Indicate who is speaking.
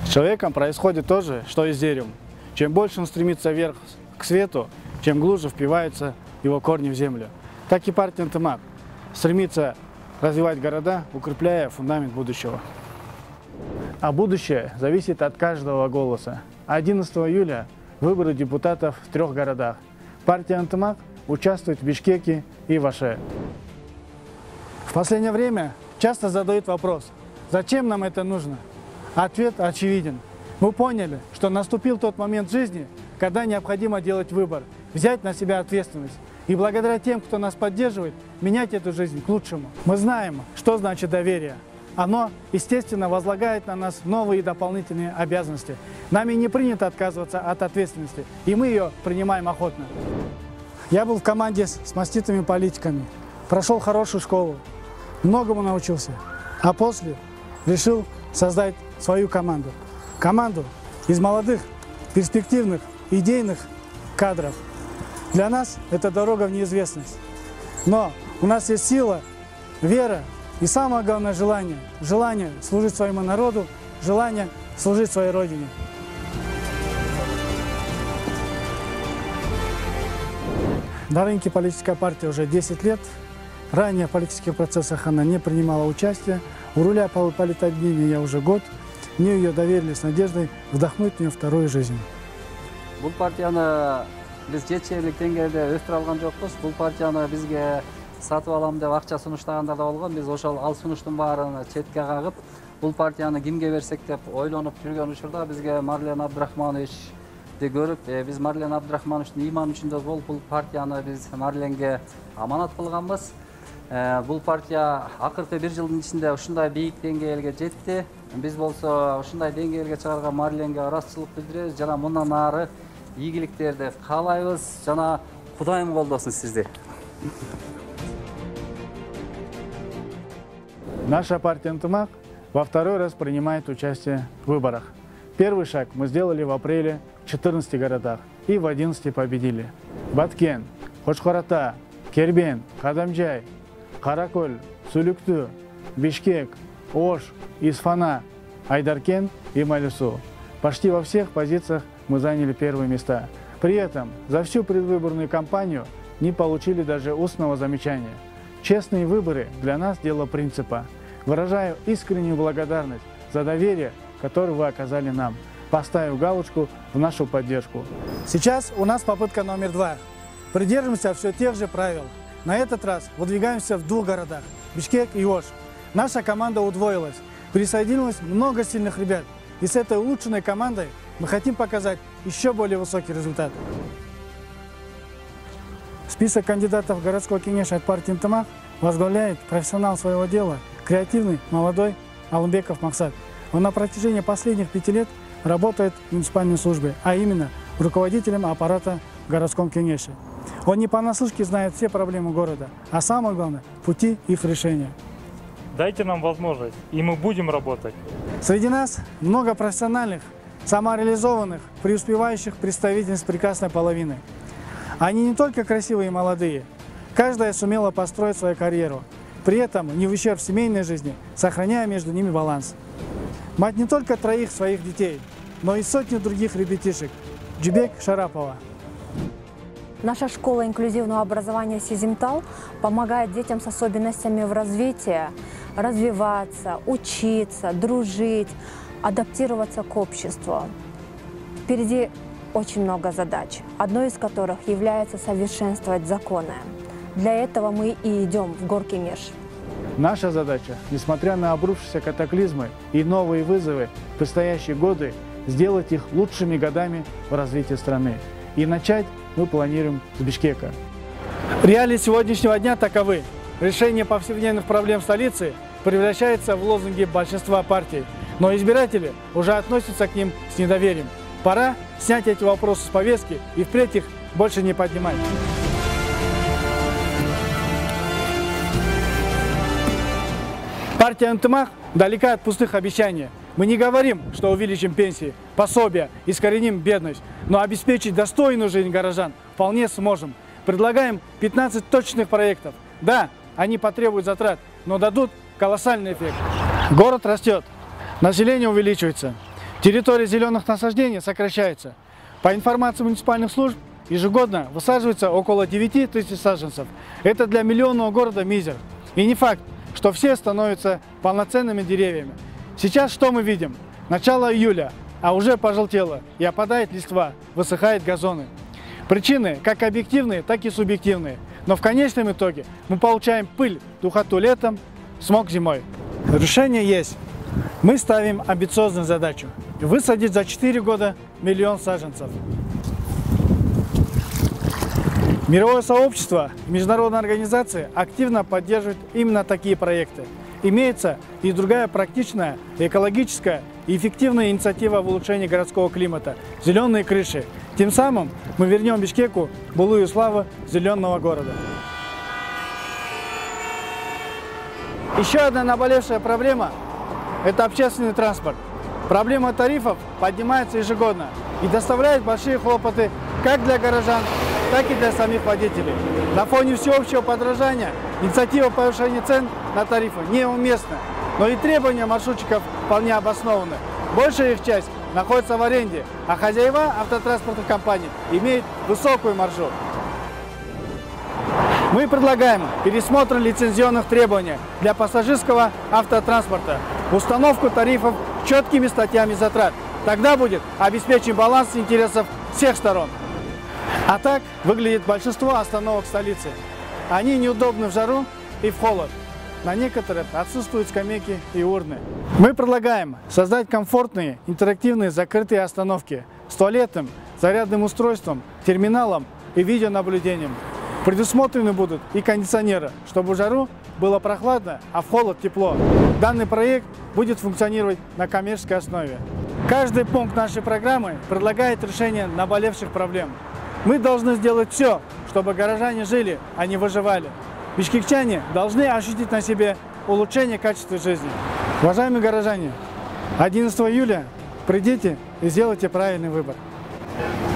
Speaker 1: С человеком происходит то же, что и с деревом. Чем больше он стремится вверх к свету, чем глубже впиваются его корни в землю. Так и партия «Ынтымак» стремится развивать города, укрепляя фундамент будущего. А будущее зависит от каждого голоса. 11 июля выборы депутатов в 3 городах. Партия «Ынтымак» участвует в Бишкеке и в Аше. В последнее время часто задают вопрос, зачем нам это нужно? Ответ очевиден. Мы поняли, что наступил тот момент жизни, когда необходимо делать выбор, взять на себя ответственность. И благодаря тем, кто нас поддерживает, менять эту жизнь к лучшему. Мы знаем, что значит доверие. Оно, естественно, возлагает на нас новые дополнительные обязанности. Нами не принято отказываться от ответственности, и мы ее принимаем охотно. Я был в команде с маститыми политиками, прошел хорошую школу, многому научился, а после решил создать свою команду. Команду из молодых, перспективных, идейных кадров. Для нас это дорога в неизвестность. Но у нас есть сила, вера и самое главное желание. Желание служить своему народу, желание служить своей родине. На рынке политическая партия уже 10 лет. Ранее в политических процессах она не принимала участия. У руля политобъединения я уже год. Мне ее доверили с надеждой вдохнуть в нее вторую жизнь.
Speaker 2: Бұл партияны біз жетішерлік деңгейде өстіре алған жоқпыз. Бұл партияны бізге сатып аламын деп ақша сұныштағандар да болған. Біз ошол ал сұныштың барын четке қағып, бұл партияны кімге берсек деп ойланып жүрген учурда бізге Марлен Абдрахмановичті көріп, біз Марлен Абдрахмановичтің иманы үшін болып бұл партияны біз Марленге аманат қылғанбыз. Бұл партия ақырғы 1 жылдың ішінде ушундай бийик деңгээлге жетти. Біз болсо ушундай деңгээлге чыгарган Марленге ырасчылык билдиребиз жана мындан ары ийгиликтерди каалайбыз жана Кудайым колдосун сизди.
Speaker 1: Наша партия «Ынтымак» во 2-й раз принимает участие в выборах. Первый шаг мы сделали в апреле в 14 городах и в 11 победили. Баткен, Хошкората, Кербен, Кадамжай, Каракөл, Сулюкту, Бишкек, Ош, Исфана, Айдаркен и Малису. Почти во всех позициях мы заняли первые места. При этом за всю предвыборную кампанию не получили даже устного замечания. Честные выборы для нас дело принципа. Выражаю искреннюю благодарность за доверие, которое вы оказали нам, поставив галочку в нашу поддержку. Сейчас у нас попытка номер 2. Придерживаемся все тех же правил. На этот раз выдвигаемся в 2 городах – Бишкек и Ош. Наша команда удвоилась. Присоединилось много сильных ребят. И с этой улучшенной командой мы хотим показать еще более высокий результат. Список кандидатов в городской кенеш от партии «Ынтымак» возглавляет профессионал своего дела, креативный, молодой Алымбеков Максат. Он на протяжении последних 5 лет работает в муниципальной службе, а именно руководителем аппарата в городском кенеше. Он не понаслышке знает все проблемы города, а самое главное – пути их решения.
Speaker 3: Дайте нам возможность, и мы будем работать.
Speaker 1: Среди нас много профессиональных, самореализованных, преуспевающих представительниц прекрасной половины. Они не только красивые и молодые, каждая сумела построить свою карьеру, при этом не в ущерб семейной жизни, сохраняя между ними баланс. Мать не только 3 своих детей, но и сотни других ребятишек. Джибек Шарапова.
Speaker 4: Наша школа инклюзивного образования «Сизимтал» помогает детям с особенностями в развитии развиваться, учиться, дружить, адаптироваться к обществу. Впереди очень много задач, одной из которых является совершенствовать законы. Для этого мы и идем в Горкенеш.
Speaker 1: Наша задача, несмотря на обрушившиеся катаклизмы и новые вызовы в предстоящие годы, сделать их лучшими годами в развитии страны. И начать мы планируем с Бишкека. Реалии сегодняшнего дня таковы. Решение повседневных проблем столицы превращается в лозунги большинства партий, но избиратели уже относятся к ним с недоверием. Пора снять эти вопросы с повестки и впредь их больше не поднимать. Партия «Ынтымак» далека от пустых обещаний. Мы не говорим, что увеличим пенсии, пособия, искореним бедность, но обеспечить достойную жизнь горожан вполне сможем. Предлагаем 15 точных проектов. Да, они потребуют затрат, но дадут колоссальный эффект. Город растет, население увеличивается. Территория зеленых насаждений сокращается. По информации муниципальных служб, ежегодно высаживается около 9 тысяч саженцев. Это для миллионного города мизер. И не факт, что все становятся полноценными деревьями. Сейчас что мы видим? Начало июля, а уже пожелтело и опадает листва, высыхают газоны. Причины как объективные, так и субъективные. Но в конечном итоге мы получаем пыль, духоту летом, смог зимой. Решение есть. Мы ставим амбициозную задачу – высадить за 4 года 1 000 000 саженцев. Мировое сообщество и международные организации активно поддерживают именно такие проекты. Имеется и другая практичная, экологическая и эффективная инициатива в улучшении городского климата – зеленые крыши. Тем самым мы вернем Бишкеку былую славу зеленого города. Еще одна наболевшая проблема – это общественный транспорт. Проблема тарифов поднимается ежегодно и доставляет большие хлопоты как для горожан, так и для самих водителей. На фоне всеобщего подорожания инициатива повышения цен на тарифы неуместна, но и требования маршрутчиков вполне обоснованы. Большая их часть находится в аренде, а хозяева автотранспортных компаний имеют высокую маржу. Мы предлагаем пересмотр лицензионных требований для пассажирского автотранспорта, установку тарифов четкими статьями затрат. Тогда будет обеспечен баланс интересов всех сторон. А так выглядит большинство остановок столицы. Они неудобны в жару и в холод. На некоторых отсутствуют скамейки и урны. Мы предлагаем создать комфортные, интерактивные закрытые остановки с туалетом, зарядным устройством, терминалом и видеонаблюдением. Предусмотрены будут и кондиционеры, чтобы в жару было прохладно, а в холод тепло. Данный проект будет функционировать на коммерческой основе. Каждый пункт нашей программы предлагает решение наболевших проблем. Мы должны сделать все, чтобы горожане жили, а не выживали. Бишкекчане должны ощутить на себе улучшение качества жизни. Уважаемые горожане, 11 июля придите и сделайте правильный выбор.